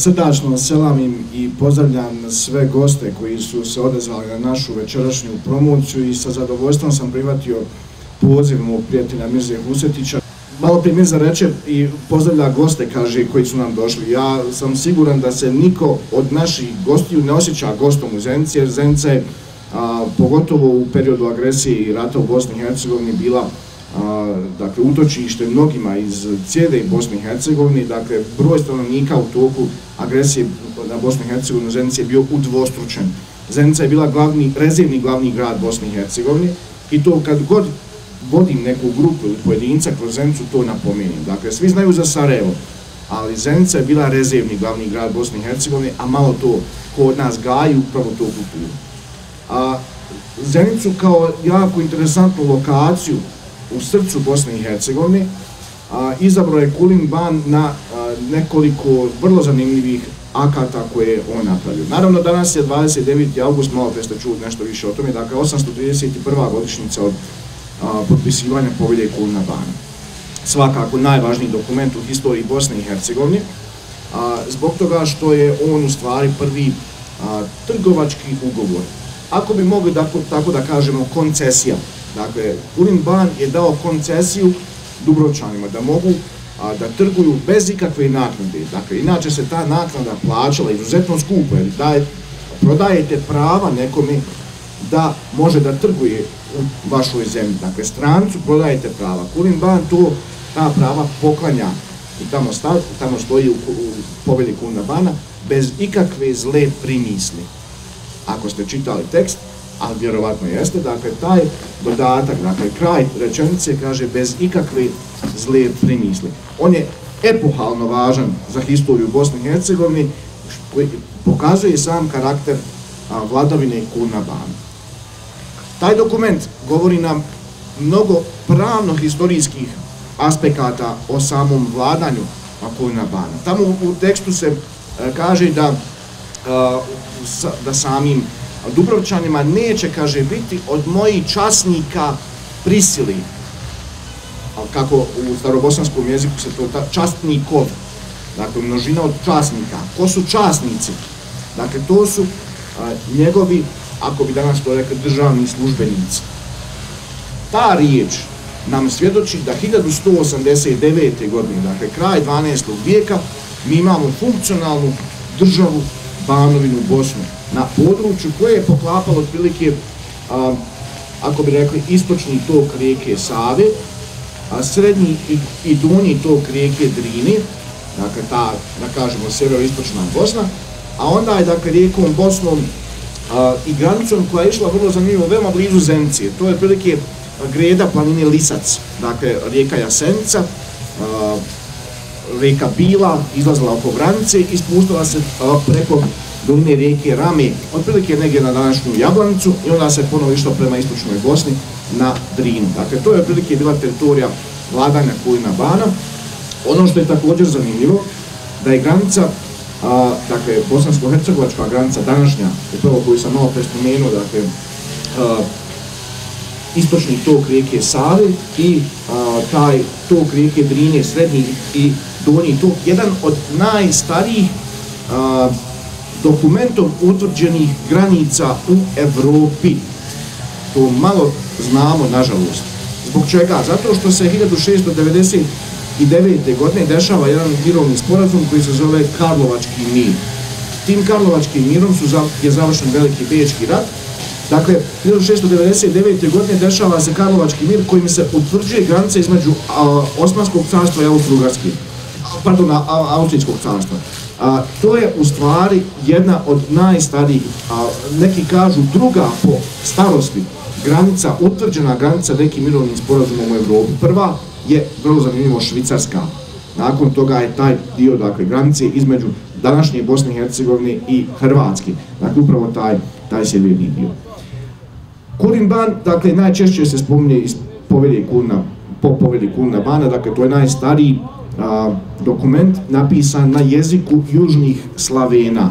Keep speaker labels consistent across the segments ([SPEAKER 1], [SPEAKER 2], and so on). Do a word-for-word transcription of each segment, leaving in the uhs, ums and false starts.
[SPEAKER 1] Srdačno selamim i pozdravljam sve goste koji su se odazvali na našu večerašnju promociju i sa zadovoljstvom sam prihvatio poziv mog prijatelja Mirze Husetića. Malo prije Mirza reče i pozdravlja goste, kaže, koji su nam došli. Ja sam siguran da se niko od naših gostiju ne osjeća gostom u Zenici, jer Zenica je, a, pogotovo u periodu agresije i rata u Bosni i Hercegovini, bila a, dakle, utočište mnogima iz cijele Bosne i Hercegovine. Dakle, broj stanovnika u toku agresije na Bosnu i Hercegovinu u Zenici je bio udvostručen. Zenica je bila glavni, rezervni glavni grad Bosne i Hercegovine i to kad god vodim neku grupu ili pojedinca kroz Zenicu, to napomenem. Dakle, svi znaju za Sarajevo, ali Zenica je bila rezervni glavni grad Bosne i Hercegovine, a malo to kod nas gaji upravo to kulturu. A Zenicu kao jako interesantnu lokaciju u srcu Bosne i Hercegovine izabrao je Kulin Ban na a, nekoliko vrlo zanimljivih akata koje je on napravio. Naravno, danas je dvadeset deveti august, malo pre ste čuli nešto više o tome, dakle osamsto trideset prva godišnjica od a, potpisivanja povelje Kulina Bana. Svakako najvažniji dokument u historiji Bosne i Hercegovine, a, zbog toga što je on u stvari prvi a, trgovački ugovor. Ako bi mogli da, tako da kažemo koncesija. Dakle, Kulin Ban je dao koncesiju Dubrovčanima da mogu a, da trguju bez ikakve naknade. Dakle, inače se ta naknada plaćala izuzetno skupo, jer daje, prodajete prava nekome da može da trguje u vašoj zemlji. Dakle, strancu prodajete prava. Kulin Ban to, ta prava poklanja i tamo, stav, tamo stoji u, u povelji Kulina Bana bez ikakve zle primisli. Ako ste čitali tekst, ali vjerovatno jeste, dakle, taj dodatak, dakle, kraj rečenice kaže bez ikakve zle primisli. On je epohalno važan za historiju Bosne i Hercegovine, koji pokazuje sam karakter a, vladavine Kulina Bana. Taj dokument govori nam mnogo pravno-historijskih aspekata o samom vladanju Kulina Bana. Tamo u tekstu se a, kaže da, a, sa, da samim Dubrovčanima neće, kaže, biti od mojih časnika prisili. Kako u starobosanskom jeziku se to častnikov, dakle množina od časnika. Ko su časnici? Dakle, to su a, njegovi, ako bi danas to rekli, državni službenici. Ta riječ nam svjedoči da hiljadu sto osamdeset devete. godine, dakle kraj dvanaestog vijeka, mi imamo funkcionalnu državu Banovinu Bosnu, na području koje je poklapalo otprilike, a, ako bi rekli, istočni tok rijeke Save, a srednji i, i donji tok rijeke Drine, dakle ta, da kažemo, sjeveroistočna Bosna, a onda je, dakle, rijekom Bosnom a, i granicom koja je išla vrlo zanimljivo, veoma blizu Zenice. To je otprilike greda planine Lisac, dakle rijeka Jasenica, a, rijeka Bila, izlazila oko granice i spustila se a, preko doline rijeke Rame, otprilike negdje na današnju Jablanicu, i onda se ponovo išlo prema istočnoj Bosni na Drinu. Dakle, to je otprilike bila teritorija vladanja Kulina Bana. Ono što je također zanimljivo, da je granica, a, dakle, bosansko-hercegovačka granica današnja, upravo koju sam malo pre spomenuo, dakle, a, istočni tok rijeke Save i a, taj tok rijeke Drine, srednji i donji tok, jedan od najstarijih a, dokumentom utvrđenih granica u Evropi. To malo znamo, nažalost. Zbog čega? Zato što se hiljadu šesto devedeset devete. godine dešava jedan mirovni sporazum koji se zove Karlovački mir. Tim Karlovačkim mirom su, je završen Veliki Bečki rat. Dakle, hiljadu šesto devedeset devete. godine dešava se Karlovački mir kojim se utvrđuje granica između a, Osmanskog carstva i Austro-Ugarske. Pardon, a, a, Austrijskog carstva. A, to je u stvari jedna od najstarijih, a, neki kažu druga po starosti, granica, utvrđena granica nekim mirovnim sporazumom u Evropi. Prva je, vrlo zanimljivo, Švicarska. Nakon toga je taj dio, dakle, granice između današnje Bosne i Hercegovine i Hrvatske. Dakle, upravo taj, taj sjeverni dio. Kulin Ban, dakle, najčešće se spominje iz povelje Kulina, po povelji Kulina Bana, dakle, to je najstariji a, dokument napisan na jeziku južnih Slavena.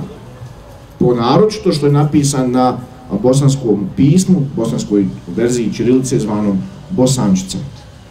[SPEAKER 1] Po naročito što je napisan na bosanskom pismu, bosanskoj verziji ćirilice zvanom bosančica.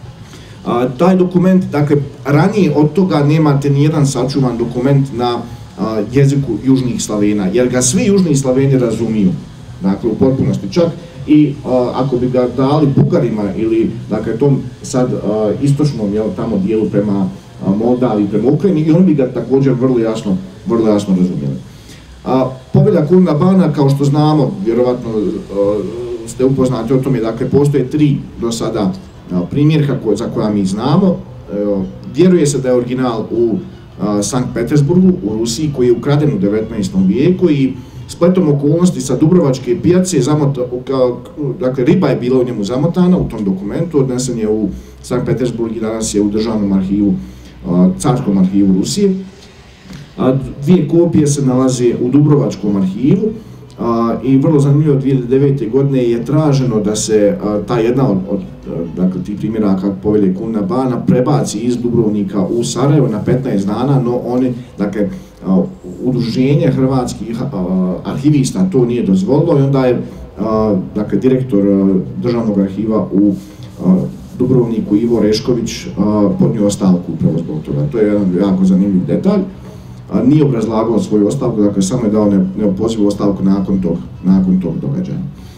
[SPEAKER 1] A, taj dokument, dakle, ranije od toga nemate nijedan sačuvan dokument na jeziku južnih Slavena, jer ga svi južni Slaveni razumiju, dakle u potpunosti čak i ako bi ga dali Bugarima ili dakle tom sad istočnom jel, tamo dijelu prema Moldaviji, prema Ukrajini, i oni bi ga također vrlo jasno, vrlo jasno razumjeli. Povelja Kulina bana, kao što znamo, vjerovatno ste upoznati o tome, dakle postoje tri do sada primjerka za koja mi znamo. Vjeruje se da je original u Sankt Petersburgu, u Rusiji, koji je ukraden u devetnaestom vijeku i spletom okolnosti sa Dubrovačke pijace, dakle riba je bila u njemu zamotana u tom dokumentu, odnesen je u Sankt Petersburg i danas je u državnom arhivu, carskom arhivu Rusije. Dvije kopije se nalaze u Dubrovačkom arhivu i vrlo zanimljivo dvije hiljade devete. godine je traženo da se ta jedna od, od dakle, tih primjeraka Povelje Kulina bana prebaci iz Dubrovnika u Sarajevo na petnaest dana, no oni, dakle, udruženje hrvatskih arhivista to nije dozvolilo i onda je dakle, direktor državnog arhiva u Dubrovniku Ivo Rešković podnio ostavku upravo zbog toga. To je jedan jako zanimljiv detalj. Nije obrazlagao svoju ostavku, dakle samo je dao neopozivu ostavku nakon tog, nakon tog događaja.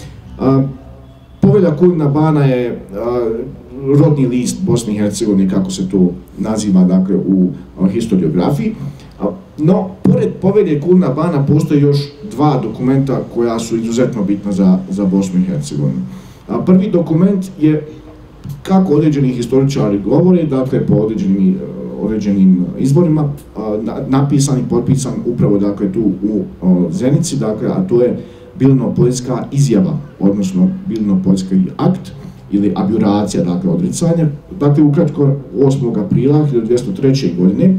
[SPEAKER 1] Povelja Kulina bana je rodni list Bosne i Hercegovine, kako se to naziva, dakle, u historiografiji. No, pored Povelje Kulina bana postoje još dva dokumenta koja su izuzetno bitna za, za Bosnu i Hercegovinu. Prvi dokument je, kako određeni historičari govore, dakle po određenim, određenim izvorima, napisan i potpisan upravo, dakle, tu u Zenici, dakle, a to je Bilino-Poljska izjava, odnosno Bilino-Poljski akt ili abjuracija, dakle odricanje. Dakle, ukratko, osmog aprila hiljadu dvjesto treće. godine,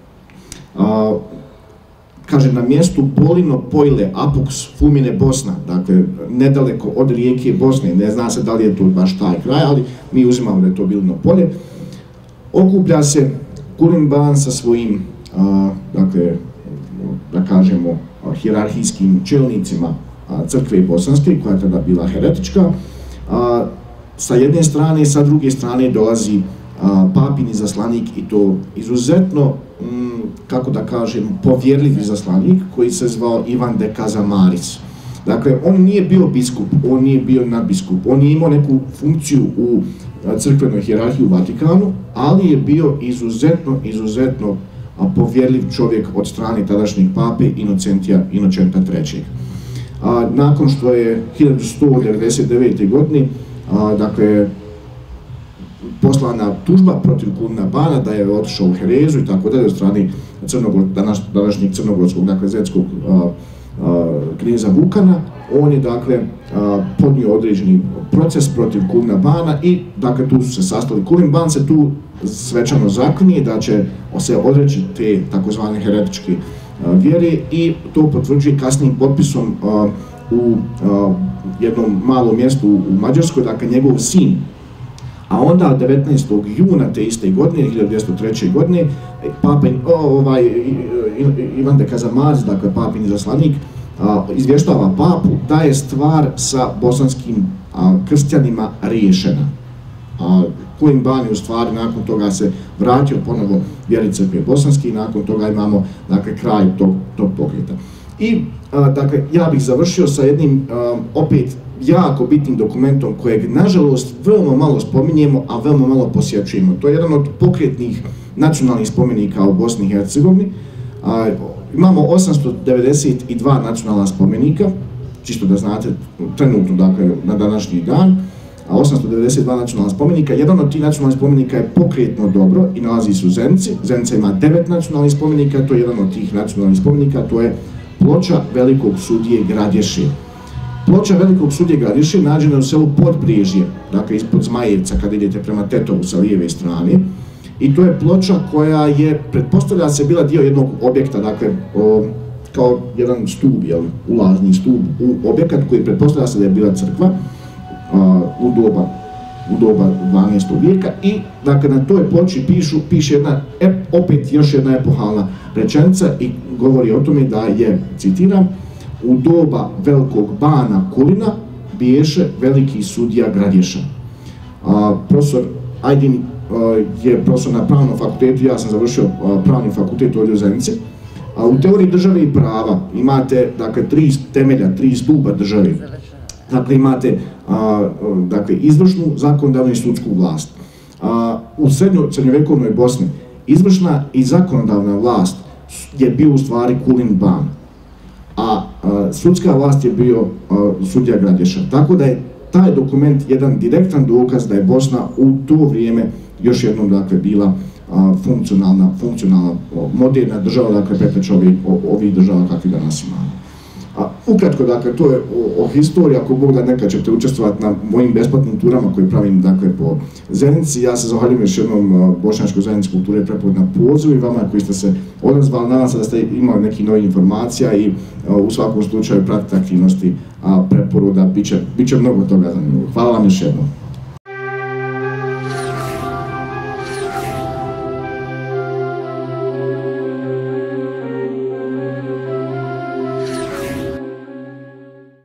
[SPEAKER 1] a, kaže, na mjestu Bolino Pojle Apux Fumine Bosna, dakle nedaleko od rijeke Bosne, ne zna se da li je to baš taj kraj, ali mi uzimamo da je to Bilino Polje, okuplja se Kulin ban sa svojim, a, dakle, da kažemo, hijerarhijskim čelnicima crkve bosanske, koja je tada bila heretička. A, sa jedne strane i sa druge strane dolazi a, papin izaslanik, i to izuzetno, m, kako da kažem, povjerljiv izaslanik, koji se zvao Ivan de Kazamaris. Dakle, on nije bio biskup, on nije bio nadbiskup, on nije imao neku funkciju u crkvenoj hijerarhiji u Vatikanu, ali je bio izuzetno, izuzetno povjerljiv čovjek od strane tadašnjeg pape Inocentija, Inocenta trećeg. A, nakon što je hiljadu sto devedeset devete. godine, a, dakle, poslana tužba protiv Kulina bana da je otišao u herezu i tako dalje od strane Crnogor, danas, današnjeg crnogorskog, dakle, zetskog a, a, kneza Vukana, on je, dakle, a, podnio određeni proces protiv Kulina bana i, dakle, tu su se sastali. Kulin ban se tu svečano zaklinje da će se odreći te takozvane heretičke vjere i to potvrđuje kasnijim potpisom a, u a, jednom malom mjestu u Mađarskoj, dakle njegov sin. A onda devetnaestog juna te iste godine, hiljadu dvjesto treće. godine, papin, ovaj, Ivan de Kazamaris, dakle papin izaslanik, izvještava papu da je stvar sa bosanskim a, kršćanima riješena. A, Kulin ban je u stvari nakon toga se vratio ponovo vjeri crkve bosanske i nakon toga imamo, dakle, kraj tog, tog pokreta. I a, dakle, ja bih završio sa jednim a, opet jako bitnim dokumentom kojeg nažalost veoma malo spominjemo, a veoma malo posjećujemo. To je jedan od pokretnih nacionalnih spomenika u Bosni i Hercegovini. A, imamo osamsto devedeset dva nacionalna spomenika, čisto da znate, trenutno, dakle, na današnji dan, a osamsto devedeset dva nacionalna spomenika. Jedan od tih nacionalnih spomenika je pokretno dobro i nalazi se u Zenici. Zenica ima devet nacionalnih spomenika, to je jedan od tih nacionalnih spomenika, to je ploča velikog sudije Gradješe. Ploča velikog sudije Gradješe nađena je u selu Podbrežje, dakle ispod Zmajevca kad idete prema Tetovu sa lijeve strane. I to je ploča koja je, pretpostavlja se, bila dio jednog objekta, dakle, o, kao jedan stub, jel, ulazni stub u objekat koji pretpostavlja se da je bila crkva a, u doba, u doba dvanaestog. vijeka i, dakle, na toj ploči pišu, piše jedna, ep, opet još jedna epohalna rečenica i govori o tome da je, citiram, u doba velikog bana Kulina biješe veliki sudija Gradješa. A, profesor Ajdin a, je profesor na pravnom fakultetu, ja sam završio a, pravni fakultet ovdje u Zenici A u teoriji države i prava imate, dakle, tri temelja, tri stupa države. Dakle, imate a, dakle, izvršnu, zakonodavnu i sudsku vlast. A, u srednjo, srednjovekovnoj Bosni izvršna i zakonodavna vlast je bio u stvari Kulin ban, a, a sudska vlast je bio a, sudija Gradiša. Tako da je taj dokument jedan direktan dokaz da je Bosna u to vrijeme još jednom, dakle, bila a, funkcionalna, funkcionalna, moderna država, dakle, preteča ovih, ovih država kakvi danas imamo. A ukratko, dakle, to je o, o historiji, ako Bog da nekad ćete učestvovati na mojim besplatnim turama koje pravim, dakle, po Zenici. Ja se zahvaljujem još jednom Bošnjačkoj zajednici kulture i preporod na pozivu i vama koji ste se odazvali. Nadam se da ste imali nekih novih informacija i a, u svakom slučaju pratite aktivnosti a, preporoda, bit će, bit će mnogo toga zanimljivo. Hvala vam još jednom.